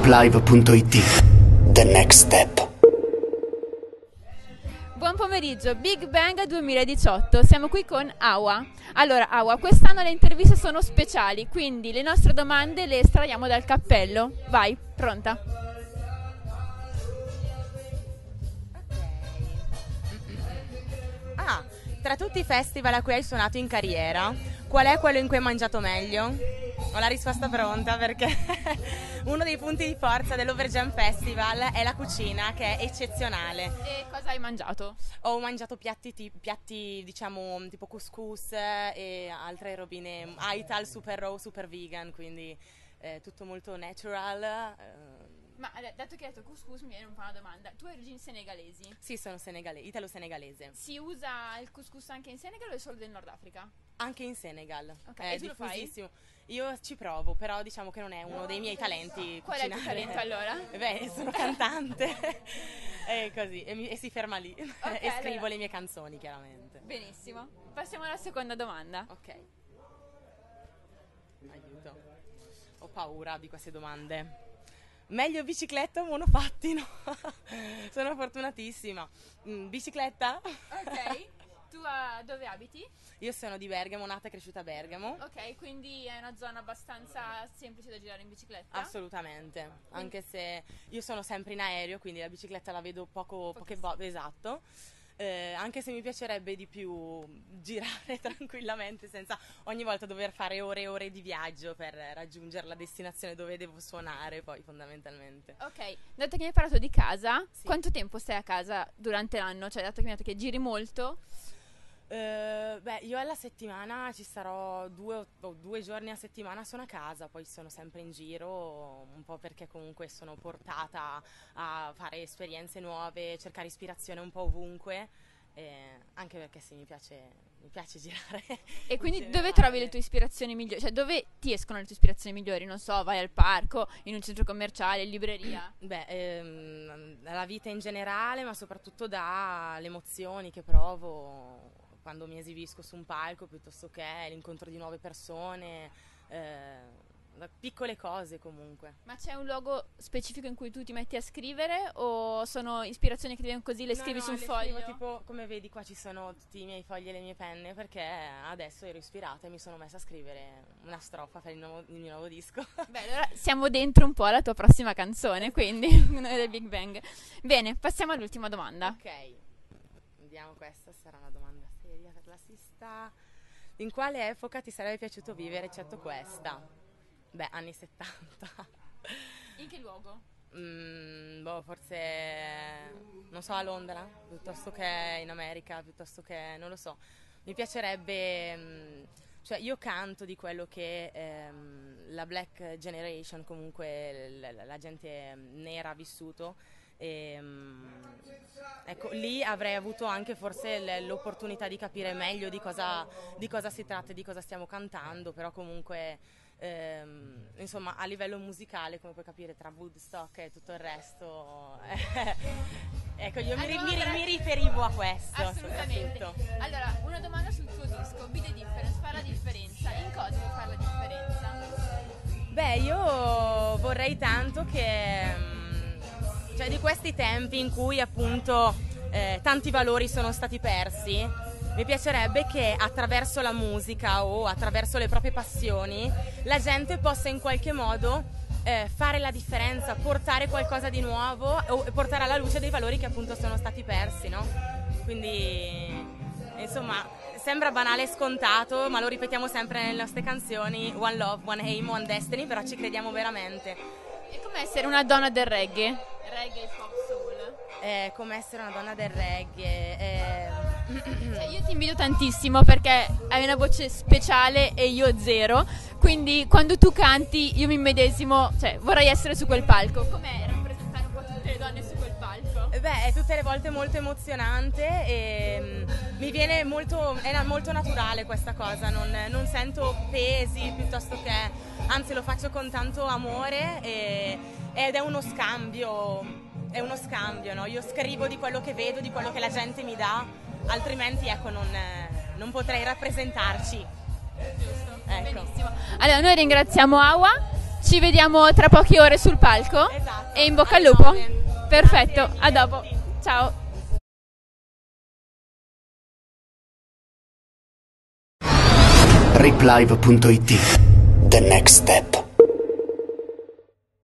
hiplive.it. The next step. Buon pomeriggio, Big Bang 2018, siamo qui con Awa. Allora Awa, quest'anno le interviste sono speciali, quindi le nostre domande le estraiamo dal cappello. Vai, pronta? Tra tutti i festival a cui hai suonato in carriera, qual è quello in cui hai mangiato meglio? Ho la risposta pronta perché uno dei punti di forza dell'Overjam Festival è la cucina, che è eccezionale. E cosa hai mangiato? Ho mangiato piatti diciamo tipo couscous e altre robine, Aital, super raw, super vegan, quindi tutto molto natural. Ma dato che hai detto couscous mi viene un po' una domanda. Tu hai origini senegalesi? Sì, sono italo-senegalese. Si usa il couscous anche in Senegal o è solo del Nord Africa? Anche in Senegal, Okay, è e tu lo diffusissimo. Io ci provo, però diciamo che non è uno dei miei talenti Qual è il tuo cucinare. talento allora? Beh, sono cantante e così, e si ferma lì. Ok, e scrivo allora. le mie canzoni, chiaramente. Benissimo. Passiamo alla seconda domanda. Ok. Aiuto. Ho paura di queste domande. Meglio bicicletta o monopattino? Sono fortunatissima. Bicicletta? Ok. Tu dove abiti? Io sono di Bergamo, nata e cresciuta a Bergamo. Ok, quindi è una zona abbastanza semplice da girare in bicicletta? Assolutamente, anche se io sono sempre in aereo, quindi la bicicletta la vedo poche volte, esatto. Anche se mi piacerebbe di più girare tranquillamente senza ogni volta dover fare ore e ore di viaggio per raggiungere la destinazione dove devo suonare poi fondamentalmente. Ok, dato che mi hai parlato di casa, Sì. quanto tempo stai a casa durante l'anno? Cioè, dato che mi hai detto che giri molto? Beh, io alla settimana ci sarò 2 giorni a settimana sono a casa, poi sono sempre in giro, un po' perché comunque sono portata a fare esperienze nuove, cercare ispirazione un po' ovunque, anche perché sì, mi piace girare. E quindi in dove generale. trovi le tue ispirazioni migliori? Cioè, dove ti escono le tue ispirazioni migliori? Non so, vai al parco, in un centro commerciale, in libreria? Beh, dalla vita in generale, ma soprattutto dalle emozioni che provo quando mi esibisco su un palco, piuttosto che l'incontro di nuove persone, da piccole cose comunque. Ma c'è un luogo specifico in cui tu ti metti a scrivere o sono ispirazioni che ti vengono così, le scrivi No, sul le foglio? scrivo, tipo, come vedi qua ci sono tutti i miei fogli e le mie penne, perché adesso ero ispirata e mi sono messa a scrivere una strofa per il mio nuovo disco. Beh, allora siamo dentro un po' alla tua prossima canzone, quindi noi del Big Bang. Bene, passiamo all'ultima domanda. Ok, vediamo, questa sarà una domanda seria per la sista. In quale epoca ti sarebbe piaciuto vivere, eccetto questa? Beh, anni 70. In che luogo? Forse, non so, a Londra, piuttosto che in America, piuttosto che, non lo so. Mi piacerebbe, cioè io canto di quello che la Black Generation, comunque la gente nera ha vissuto. Ecco, lì avrei avuto anche forse l'opportunità di capire meglio di cosa si tratta e di cosa stiamo cantando, però comunque insomma a livello musicale, come puoi capire, tra Woodstock e tutto il resto ecco, io mi riferivo a questo. Assolutamente. Soprattutto. Allora, una domanda sul tuo disco, Be The Difference, fa la differenza. In cosa può fare la differenza? Beh, io vorrei tanto che cioè di questi tempi in cui appunto tanti valori sono stati persi, mi piacerebbe che attraverso la musica o attraverso le proprie passioni la gente possa in qualche modo fare la differenza, portare qualcosa di nuovo o portare alla luce dei valori che appunto sono stati persi, no? Quindi insomma sembra banale e scontato, ma lo ripetiamo sempre nelle nostre canzoni: One Love, One Aim, One Destiny, però ci crediamo veramente. E come essere una donna del reggae? Reggae e pop soul. Come essere una donna del reggae. Cioè, io ti invidio tantissimo perché hai una voce speciale e io zero, quindi quando tu canti io mi immedesimo, cioè vorrei essere su quel palco. Com'è rappresentare un po' tutte le donne su quel palco? Beh, è tutte le volte molto emozionante e mi viene è molto naturale questa cosa, non sento pesi, piuttosto che, anzi lo faccio con tanto amore ed è uno scambio, no? Io scrivo di quello che vedo, di quello che la gente mi dà, altrimenti ecco non potrei rappresentarci. Giusto, Ecco. benissimo. Allora noi ringraziamo Awa Ci vediamo tra poche ore sul palco. Esatto. E in bocca al Alle lupo. 9. Perfetto, Grazie. a dopo. Ciao. Riplive.it. The next step.